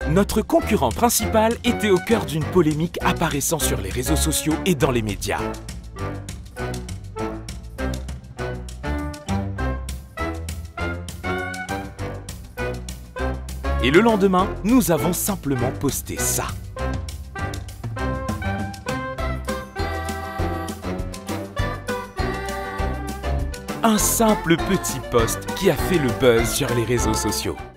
Notre concurrent principal était au cœur d'une polémique apparaissant sur les réseaux sociaux et dans les médias. Et le lendemain, nous avons simplement posté ça. Un simple petit post qui a fait le buzz sur les réseaux sociaux.